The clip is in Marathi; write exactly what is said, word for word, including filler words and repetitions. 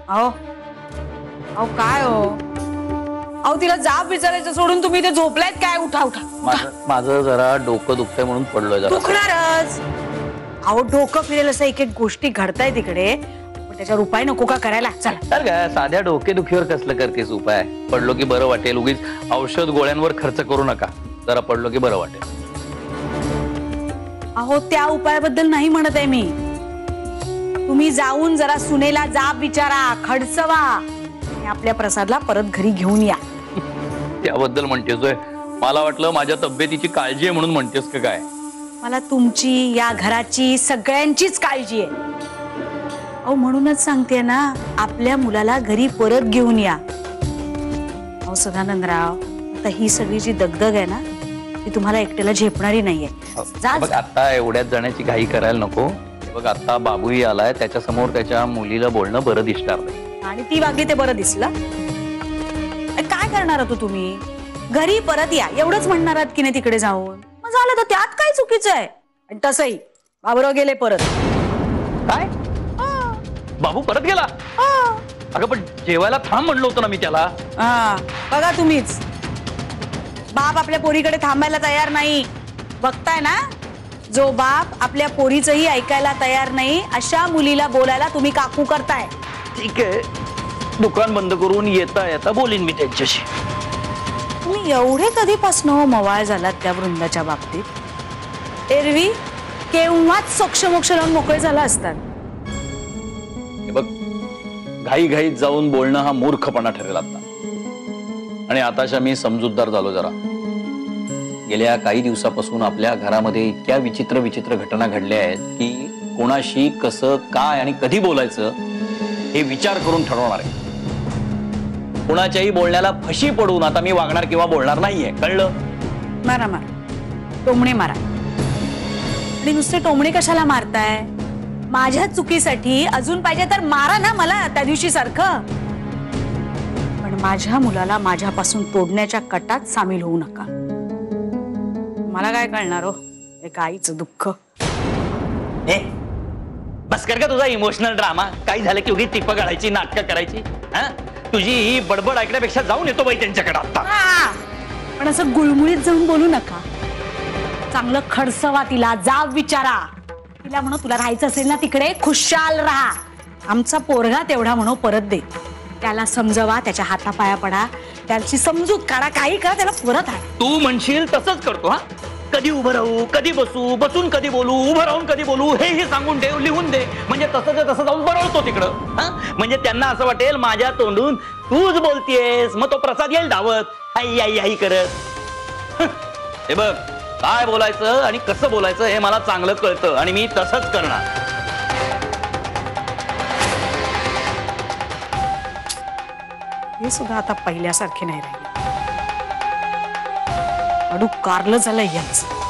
अहो अहो काय हो अहो तिला जाब विचारायचं सोडून तुम्ही इथे झोपलायत काय? उठा उठा माझं माझं जरा डोकं दुखतंय म्हणून पडलोय जरा. दुखणारच. अहो डोकं फिरेल असं एक एक गोष्टी घडताय तिकडे, पण त्याच्यावर उपाय नको का करायला? चला. तर काय साध्या डोकेदुखीवर कसलं करतेस उपाय? पडलो की बरं वाटेल, उगीच औषध गोळ्यांवर खर्च करू नका. जरा पडलो की बरं वाटेल. अहो त्या उपायाबद्दल नाही म्हणत आहे मी. तुम्ही जाऊन जरा सुनेला जाब विचारा, खडसवा आणि आपल्या प्रसादला परत घरी घेऊन या. त्याबद्दल म्हणतेसोय? मला वाटलं माझ्या तब्येतीची काळजी आहे म्हणून म्हणतेस का काय? मला तुमची, या घराची, सगळ्यांचीच काळजी आहे. अहो म्हणूनच सांगते ना, आपल्या मुलाला घरी परत घेऊन या. अहो सदानंदराव, आता ही सगळी जी दगदग आहे ना, ती तुम्हाला एकट्याला झेपणारी नाहीये. बघ आता एवढ्याच जाण्याची घाई करायला नको. बघ आता बाबूही आलाय, त्याच्या समोर त्याच्या मुलीला बोलणं बरं दिसणार नाही. आणि ती वागली ते बरं दिसलं. काय करणार होतो तुम्ही? घरी परत या एवढंच म्हणणार आहात की नाही तिकडे जाऊन? मग झालं तर त्यात काय चुकीचं आहे? आणि तसंही बाबूराव गेले परत. काय? बाबू परत गेला? अगं पण जेवायला थांब म्हणलं होतं ना मी त्याला. हा बघा तुम्हीच, बाप आपल्या पोरीकडे थांबायला तयार नाही. बघताय ना, जो बाप आपल्या पोरीचंही ऐकायला तयार नाही, अशा मुलीला बोलायला तुम्ही काकू करताय. ठीक आहे, दुकान बंद करून येता येता बोलीन मी त्यांच्याशी. तुम्ही एवढे कधीपासून मवाळ झालात त्या वृंदाच्या बाबतीत? एरवी केव्हाच सोक्ष मोक्ष लावून मोकळे झाला असतात. हे बघ, घाई घाईत जाऊन बोलणं हा मूर्खपणा ठरेल आता. आणि आताशा मी समजूतदार झालो जरा. गेल्या काही दिवसापासून आपल्या घरामध्ये इतक्या विचित्र विचित्र घटना घडल्या आहेत की कोणाशी कसं काय आणि कधी बोलायचं हे विचार करून ठरवणार आहे. कोणाच्याही बोलण्याला फशी पडून आता मी वागणार किंवा बोलणार नाहीये, कळलं? मारा मारा, टोमणे मारा. आणि नुसते टोमणे कशाला मारताय? माझ्या चुकीसाठी अजून पाहिजे तर मारा ना मला त्या दिवशी सारखं. पण माझ्या मुलाला माझ्यापासून तोडण्याच्या कटात सामील होऊ नका. मला काय कळणार हो एका आईचं दुःख. ए बस कर का तुझा इमोशनल ड्रामा. काही झालं की उगी टिप काढायची, नाटकं करायची. हा तुझी ही बडबड ऐकण्यापेक्षा जाऊन येतो बाई त्यांच्याकडे आता. पण असं गुळमुळीत जाऊन बोलू नका. चांगलं खडसवा, तिला जाब विचारा. तिला म्हणू तुला राहायचं असेल ना तिकडे खुशाल राहा. आमचा पोरगा तेवढा म्हणू परत दे. त्याला समजवा, त्याच्या हातापाया पडा, त्याची समजूत काढा, काही करा, त्याला परत आहे. तू म्हणशील तसंच करतो. हा कधी उभं राहू, कधी बसू, बसून कधी बोलू, उभं राहून कधी बोलू हे सांगून ठेव, लिहून दे. म्हणजे तसं तसं जाऊन बरळतो तिकडं. हा म्हणजे त्यांना असं वाटेल माझ्या तोंडून तूच बोलतेस, मग तो प्रसाद येईल धावत आई आई आई करत. हे बघ, काय बोलायचं आणि कसं बोलायचं हे मला चांगलं कळतं आणि मी तसंच करणार. हे सुद्धा आता पहिल्यासारखे नाही राहिले. अडू कारलं झालंय यांचं.